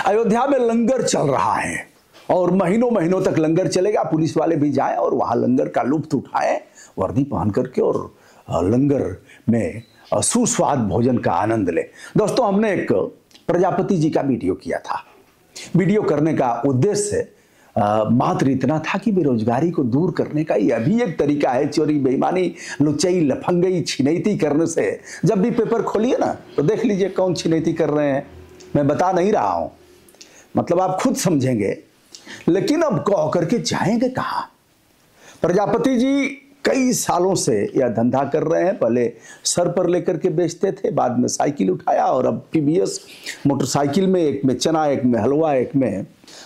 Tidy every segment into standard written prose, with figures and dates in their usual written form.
अयोध्या में लंगर चल रहा है और महीनों महीनों तक लंगर चलेगा। पुलिस वाले भी जाएं और वहां लंगर का लुत्फ उठाएं वर्दी पहन करके और लंगर में सुस्वाद भोजन का आनंद ले। दोस्तों, हमने एक प्रजापति जी का वीडियो किया था। वीडियो करने का उद्देश्य मात्र इतना था कि बेरोजगारी को दूर करने का यह भी एक तरीका है। चोरी, बेईमानी, लुच्चाई, लफंगई, छिनैती करने से जब भी पेपर खोलिए ना तो देख लीजिए कौन छिनैती कर रहे हैं। मैं बता नहीं रहा हूं, मतलब आप खुद समझेंगे। लेकिन अब कह करके जाएंगे कहां? प्रजापति जी कई सालों से यह धंधा कर रहे हैं। पहले सर पर लेकर के बेचते थे, बाद में साइकिल उठाया और अब टीवीएस मोटरसाइकिल में, एक में चना, एक में हलवा, एक में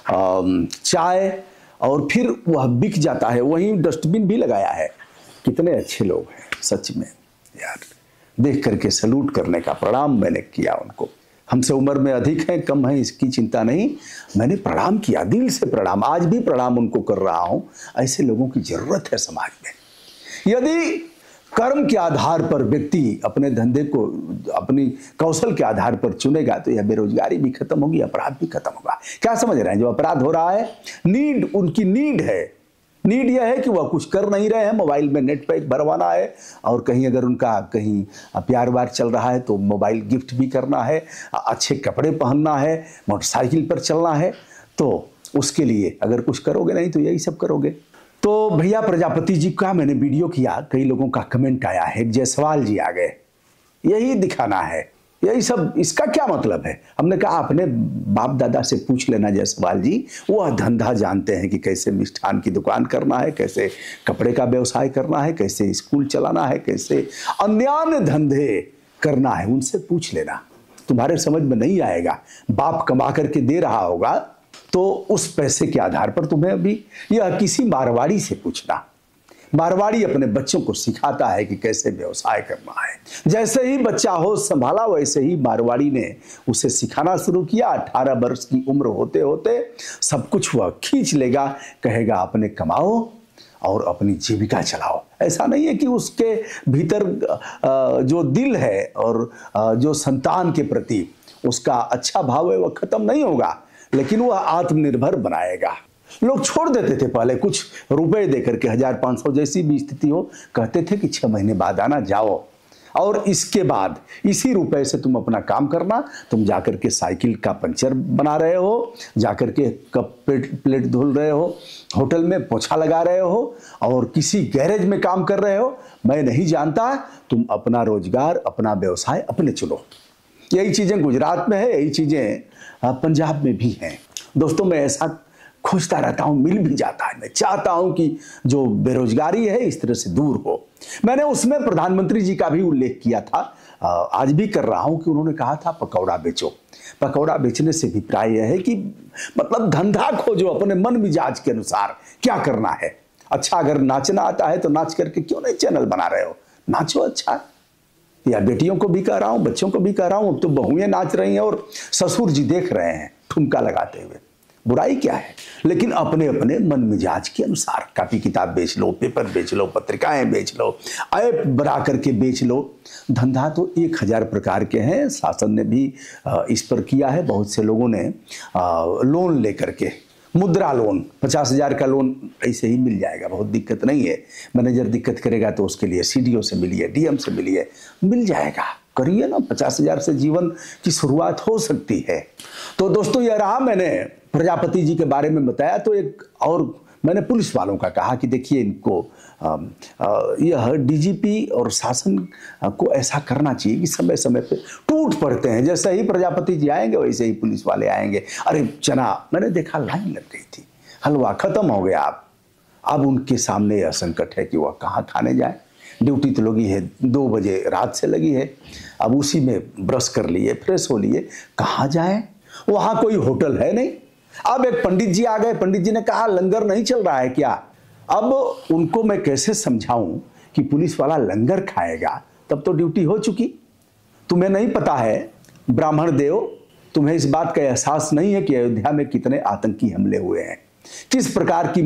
चाय, और फिर वह बिक जाता है। वहीं डस्टबिन भी लगाया है। कितने अच्छे लोग हैं सच में यार, देख करके सैल्यूट करने का, प्रणाम मैंने किया उनको। हमसे उम्र में अधिक हैं, कम हैं, इसकी चिंता नहीं। मैंने प्रणाम किया, दिल से प्रणाम, आज भी प्रणाम उनको कर रहा हूं। ऐसे लोगों की जरूरत है समाज में। यदि कर्म के आधार पर व्यक्ति अपने धंधे को अपनी कौशल के आधार पर चुनेगा तो यह बेरोजगारी भी खत्म होगी, अपराध भी खत्म होगा। क्या समझ रहे हैं? जो अपराध हो रहा है, नीड, उनकी नीड है। नीड यह है कि वह कुछ कर नहीं रहे हैं, मोबाइल में नेट पैक भरवाना है, और कहीं अगर उनका कहीं प्यार वार चल रहा है तो मोबाइल गिफ्ट भी करना है, अच्छे कपड़े पहनना है, मोटरसाइकिल पर चलना है। तो उसके लिए अगर कुछ करोगे नहीं तो यही सब करोगे। तो भैया प्रजापति जी का मैंने वीडियो किया, कई लोगों का कमेंट आया है, जयसवाल जी आ गए, यही दिखाना है, यही सब, इसका क्या मतलब है? हमने कहा अपने बाप दादा से पूछ लेना जयसवाल जी, वह धंधा जानते हैं कि कैसे मिष्ठान की दुकान करना है, कैसे कपड़े का व्यवसाय करना है, कैसे स्कूल चलाना है, कैसे अन्य धंधे करना है, उनसे पूछ लेना। तुम्हारे समझ में नहीं आएगा। बाप कमा करके दे रहा होगा तो उस पैसे के आधार पर तुम्हें अभी, यह किसी मारवाड़ी से पूछना। मारवाड़ी अपने बच्चों को सिखाता है कि कैसे व्यवसाय करना है। जैसे ही बच्चा होश संभाला वैसे ही मारवाड़ी ने उसे सिखाना शुरू किया। 18 वर्ष की उम्र होते होते सब कुछ वह खींच लेगा, कहेगा अपने कमाओ और अपनी जीविका चलाओ। ऐसा नहीं है कि उसके भीतर जो दिल है और जो संतान के प्रति उसका अच्छा भाव है वह खत्म नहीं होगा, लेकिन वह आत्मनिर्भर बनाएगा। लोग छोड़ देते थे पहले कुछ रुपए देकर के, 1500 जैसी भी स्थिति हो, कहते थे कि 6 महीने बाद आना, जाओ, और इसके बाद इसी रुपए से तुम अपना काम करना। तुम जाकर के साइकिल का पंचर बना रहे हो, जाकर के कप प्लेट धुल रहे हो, होटल में पोछा लगा रहे हो, और किसी गैरेज में काम कर रहे हो, मैं नहीं जानता। तुम अपना रोजगार, अपना व्यवसाय अपने चुनो। यही चीजें गुजरात में है, यही चीजें पंजाब में भी हैं। दोस्तों, मैं ऐसा खोजता रहता हूं, मिल भी जाता है। मैं चाहता हूं कि जो बेरोजगारी है इस तरह से दूर हो। मैंने उसमें प्रधानमंत्री जी का भी उल्लेख किया था, आज भी कर रहा हूं, कि उन्होंने कहा था पकौड़ा बेचो। पकौड़ा बेचने से अभिप्राय यह है कि मतलब धंधा खोजो अपने मन मिजाज के अनुसार, क्या करना है। अच्छा, अगर नाचना आता है तो नाच करके क्यों नहीं चैनल बना रहे हो, नाचो। अच्छा, या बेटियों को भी कह रहा हूं, बच्चों को भी कह रहा हूं, अब तो बहुएं नाच रही हैं और ससुर जी देख रहे हैं ठुमका लगाते हुए। बुराई क्या है? लेकिन अपने अपने मन मिजाज के अनुसार कॉपी किताब बेच लो, पेपर बेच लो, पत्रिकाएं बेच लो, ऐप बना करके बेच लो। धंधा तो 1000 प्रकार के हैं। शासन ने भी इस पर किया है। बहुत से लोगों ने लोन लेकर के, मुद्रा लोन, 50,000 का लोन ऐसे ही मिल जाएगा, बहुत दिक्कत नहीं है। मैनेजर दिक्कत करेगा तो उसके लिए सीडीओ से मिलिए, डीएम से मिलिए, मिल जाएगा। करिए ना, 50,000 से जीवन की शुरुआत हो सकती है। तो दोस्तों, यह रहा, मैंने प्रजापति जी के बारे में बताया। तो एक और मैंने पुलिस वालों का कहा कि देखिए, इनको यह डीजीपी और शासन को ऐसा करना चाहिए कि समय समय पे टूट पड़ते हैं। जैसे ही प्रजापति जी आएंगे वैसे ही पुलिस वाले आएंगे। अरे चना, मैंने देखा लाइन लग गई थी, हलवा खत्म हो गया। अब उनके सामने यह संकट है कि वह कहाँ खाने जाए। ड्यूटी तो लगी है 2 बजे रात से लगी है, अब उसी में ब्रश कर लिए, फ्रेश हो लिए, कहाँ जाए? वहाँ कोई होटल है नहीं। अब एक पंडित जी आ गए, पंडित जी ने कहा लंगर नहीं चल रहा है क्या? अब उनको मैं कैसे समझाऊं कि पुलिस वाला लंगर खाएगा? तब तो ड्यूटी हो चुकी। तुम्हें नहीं पता है ब्राह्मण देव, तुम्हें इस बात का एहसास नहीं है कि अयोध्या में कितने आतंकी हमले हुए हैं, किस प्रकार की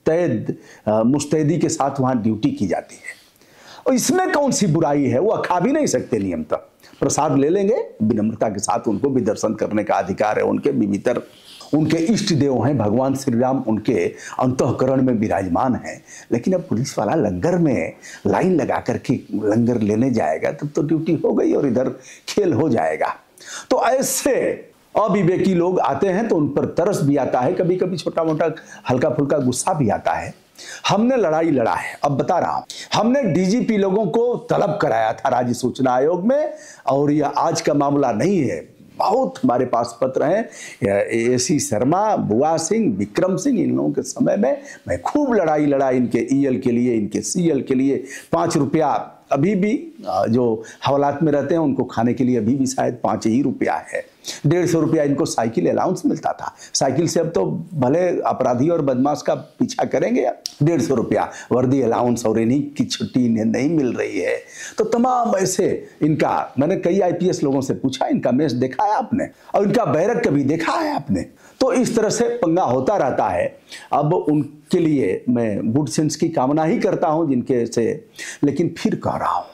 मुस्तैदी के साथ वहां ड्यूटी की जाती है। और इसमें कौन सी बुराई है? वो खा भी नहीं सकते नियम तक। प्रसाद ले लेंगे, विनम्रता के साथ उनको भी दर्शन करने का अधिकार है। उनके भी भीतर उनके इष्ट देव हैं, भगवान श्री राम उनके अंतःकरण में विराजमान हैं। लेकिन अब पुलिस वाला लंगर में लाइन लगा करके लंगर लेने जाएगा तब तो ड्यूटी हो गई और इधर खेल हो जाएगा। तो ऐसे अविवेकी लोग आते हैं तो उन पर तरस भी आता है, कभी कभी छोटा मोटा हल्का फुल्का गुस्सा भी आता है। हमने लड़ाई लड़ा है, अब बता रहा हूं, हमने डीजीपी लोगों को तलब कराया था राज्य सूचना आयोग में, और यह आज का मामला नहीं है। बहुत हमारे पास पत्र हैं, एसी शर्मा, बुआ सिंह, विक्रम सिंह, इन लोगों के समय में मैं खूब लड़ाई लड़ा इनके ईएल के लिए, इनके सीएल के लिए। 5 रुपया अभी भी जो हवालात में रहते हैं उनको खाने के लिए अभी भी शायद 5 ही रुपया है। 150 रुपया इनको साइकिल अलाउंस मिलता था। साइकिल से अब तो भले अपराधी और बदमाश का पीछा करेंगे। 150 रुपया वर्दी अलाउंस, और इन्हीं की छुट्टी इन्हें नहीं मिल रही है। तो तमाम ऐसे इनका, मैंने कई आईपीएस लोगों से पूछा, इनका मेष देखा है आपने, और इनका बैरक कभी देखा है आपने? तो इस तरह से पंगा होता रहता है। अब उनके लिए मैं गुड सेंस की कामना ही करता हूं जिनके से, लेकिन फिर कह रहा हूं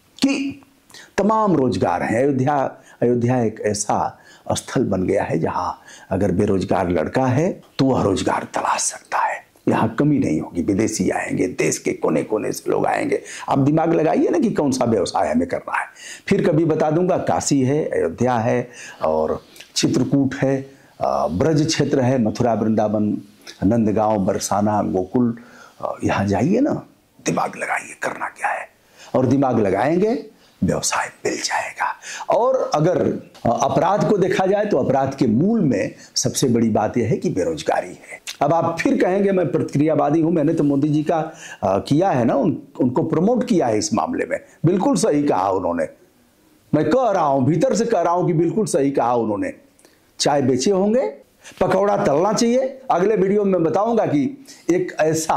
कि तमाम रोजगार हैं। अयोध्या एक ऐसा स्थल बन गया है जहां अगर बेरोजगार लड़का है तो वह रोजगार तलाश सकता है। यहाँ कमी नहीं होगी, विदेशी आएंगे, देश के कोने कोने से लोग आएंगे। आप दिमाग लगाइए ना कि कौन सा व्यवसाय हमें करना है। फिर कभी बता दूंगा, काशी है, अयोध्या है, और चित्रकूट है, ब्रज क्षेत्र है, मथुरा, वृंदावन, नंदगांव, बरसाना, गोकुल, यहाँ जाइए ना, दिमाग लगाइए करना क्या है, और दिमाग लगाएंगे व्यवसाय मिल जाएगा। और अगर अपराध को देखा जाए तो अपराध के मूल में सबसे बड़ी बात यह है कि बेरोजगारी है। अब आप फिर कहेंगे मैं प्रतिक्रियावादी हूं, मैंने तो मोदी जी का किया है ना, उनको प्रमोट किया है इस मामले में। बिल्कुल सही कहा उन्होंने, मैं कह रहा हूं, भीतर से कह रहा हूं कि बिल्कुल सही कहा उन्होंने। चाय बेचे होंगे, पकौड़ा तलना चाहिए। अगले वीडियो में बताऊंगा कि एक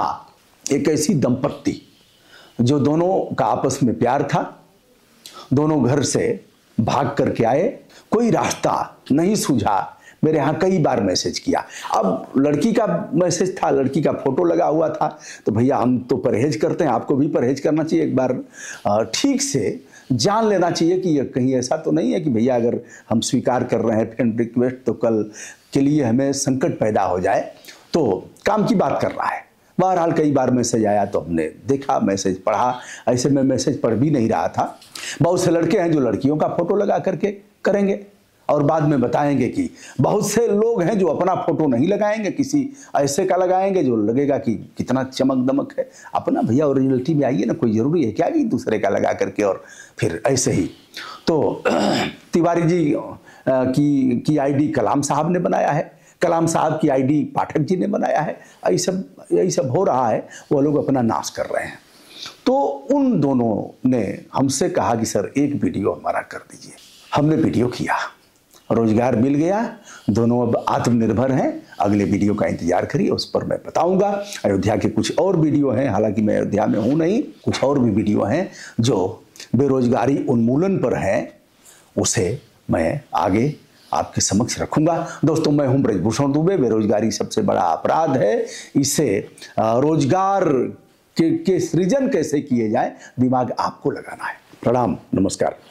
ऐसी दंपत्ति जो दोनों का आपस में प्यार था, दोनों घर से भाग करके आए, कोई रास्ता नहीं सूझा, मेरे यहाँ कई बार मैसेज किया। अब लड़की का मैसेज था, लड़की का फोटो लगा हुआ था, तो भैया हम तो परहेज करते हैं, आपको भी परहेज करना चाहिए। एक बार ठीक से जान लेना चाहिए कि ये कहीं ऐसा तो नहीं है कि भैया अगर हम स्वीकार कर रहे हैं फ्रेंड रिक्वेस्ट तो कल के लिए हमें संकट पैदा हो जाए। तो काम की बात कर रहा है। बहरहाल कई बार मैसेज आया तो हमने देखा, मैसेज पढ़ा। ऐसे में मैसेज पढ़ भी नहीं रहा था। बहुत से लड़के हैं जो लड़कियों का फोटो लगा करके करेंगे, और बाद में बताएंगे कि बहुत से लोग हैं जो अपना फोटो नहीं लगाएंगे, किसी ऐसे का लगाएंगे जो लगेगा कि कितना चमक दमक है। अपना भैया ओरिजिनलिटी में आइए ना, कोई जरूरी है क्या कि दूसरे का लगा करके और फिर ऐसे ही। तो तिवारी जी की आईडी कलाम साहब ने बनाया है, कलाम साहब की आईडी पाठक जी ने बनाया है। यही सब हो रहा है, वो लोग अपना नाश कर रहे हैं। तो उन दोनों ने हमसे कहा कि सर एक वीडियो हमारा कर दीजिए। हमने वीडियो किया, रोजगार मिल गया, दोनों अब आत्मनिर्भर हैं। अगले वीडियो का इंतजार करिए, उस पर मैं बताऊंगा। अयोध्या के कुछ और वीडियो हैं, हालांकि मैं अयोध्या में हूं नहीं, कुछ और भी वीडियो हैं जो बेरोजगारी उन्मूलन पर हैं, उसे मैं आगे आपके समक्ष रखूंगा। दोस्तों, मैं हूं ब्रजभूषण दुबे। बेरोजगारी सबसे बड़ा अपराध है। इसे रोजगार के सृजन कैसे किए जाए, दिमाग आपको लगाना है। प्रणाम, नमस्कार।